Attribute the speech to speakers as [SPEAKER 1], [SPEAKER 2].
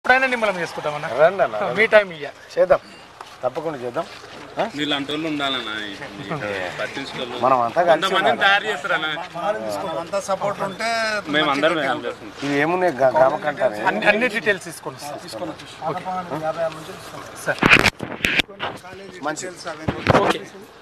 [SPEAKER 1] ఎప్పుడైనా నిమ్మలం చేసుకుంటామన్నా. రండి అన్న, మీ టైం ఇయ్య చేద్దాం, తప్పకుండా చేద్దాం.
[SPEAKER 2] నీళ్ళంటి వాళ్ళు ఉండాలన్నా,
[SPEAKER 1] మనం అంతా
[SPEAKER 2] తయారు చేస్తారన్నా,
[SPEAKER 3] సపోర్ట్ ఉంటే
[SPEAKER 2] మేమందరం
[SPEAKER 1] ఇవి ఏమున్నాయి గ్రామ కంటే అన్ని డీటెయిల్స్ తీసుకొని సార్ మంచి ఓకే.